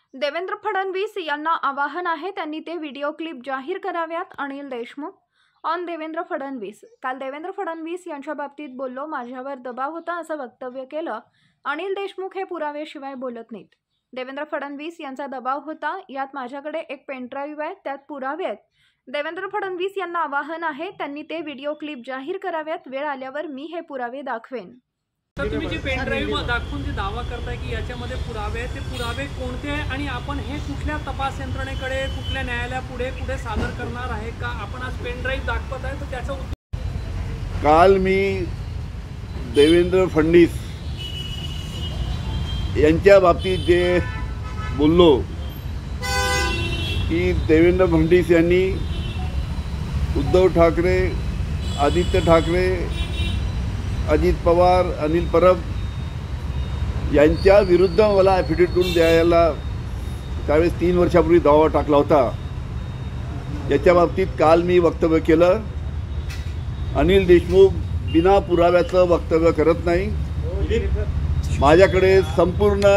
देवेंद्र फडणवीस यांना आवाहन आहे, त्यांनी ते व्हिडिओ क्लिप जाहीर कराव्यात. अनिल देशमुख ऑन देवेंद्र फडणवीस. काल देवेंद्र फडणवीस यांच्या बाबतीत बोललो, माझ्यावर दबाव होता असं वक्तव्य केलं. अनिल देशमुख हे पुराव्याशिवाय बोलत नाहीत. देवेंद्र फडणवीस यांचा दबाव होता, यात माझ्याकडे एक पेनड्राईव्ह आहे, त्यात पुरावे आहेत. देवेंद्र फडणवीस यांना आवाहन आहे, त्यांनी ते व्हिडिओ क्लिप जाहीर कराव्यात. वेळ आल्यावर मी हे पुरावे दाखवेन. तर तुम्ही जे पेनड्राईव्ह दाखवून जे दावा करताय की याच्यामध्ये पुरावे आहेत, ते पुरावे कोणते आहे आणि आपण हे कुठल्या तपास यंत्रणेकडे, कुठल्या न्यायालयापुढे कुठे सादर करणार आहे का? आपण आज पेनड्राईव्ह दाखवत आहे, तर त्याचा काल मी देवेंद्र फडणवीस यांच्या बाबतीत जे बोललो की देवेंद्र फडणवीस यांनी उद्धव ठाकरे, आदित्य ठाकरे, अजित पवार, अनिल परब यांच्या विरुद्ध मला ॲफिडेविट द्यायला त्यावेळेस 3 वर्षापूर्वी दावा टाकला होता. याच्या बाबतीत काल मी वक्तव्य केलं. अनिल देशमुख बिना पुराव्याचं वक्तव्य करत नाही. माझ्याकडे संपूर्ण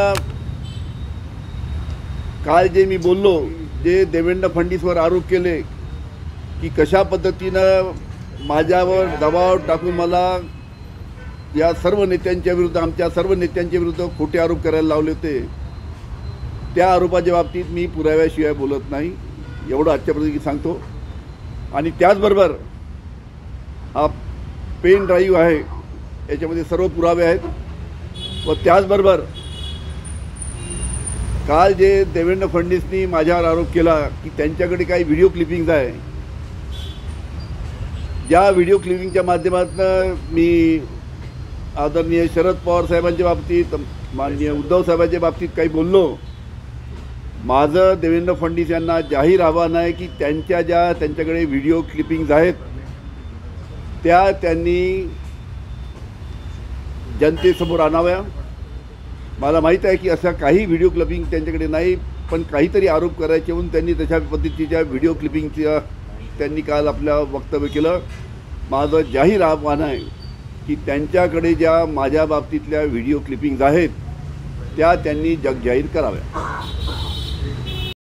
काल जे मी बोललो, जे देवेंद्र फडणवीसवर आरोप केले की कशा पद्धतीनं माझ्यावर दबाव टाकून मला या सर्व नेत्यांच्या विरुद्ध, आमच्या सर्व नेत्यांच्या विरुद्ध खोटे आरोप करायला लावले होते, त्या आरोपाच्या बाबतीत मी पुराव्याशिवाय बोलत नाही, एवढं आजच्या प्रसंगी सांगतो. आणि त्याचबरोबर हा पेन ड्राईव्ह आहे, याच्यामध्ये सर्व पुरावे आहेत. व त्याचबरोबर काल जे देवेंद्र फडणवीसनी माझ्यावर आरोप केला की त्यांच्याकडे काही व्हिडिओ क्लिपिंग्स आहे, ज्या व्हिडिओ क्लिपिंगच्या माध्यमातून मी आदरणीय शरद पवार साहेबांच्या बाबतीत, माननीय उद्धव साहेबांच्या बाबतीत काही बोललो. माझं देवेंद्र फडणवीस यांना जाहीर आव्हान आहे की त्यांच्याकडे व्हिडिओ क्लिपिंग्स आहेत, त्या त्यांनी जनतेसमोर आणाव्या. मला माहीत आहे की अशा काही व्हिडिओ क्लिपिंग त्यांच्याकडे नाही, पण काहीतरी आरोप करायचे म्हणून त्यांनी तशा पद्धतीच्या व्हिडिओ क्लिपिंगच्या त्यांनी काल आपलं वक्तव्य केलं. माझं जाहीर आव्हान आहे की त्यांच्याकडे ज्या माझ्या बाबतीतल्या व्हिडिओ क्लिपिंग्स आहेत त्या त्यांनी जगजाहीर कराव्या.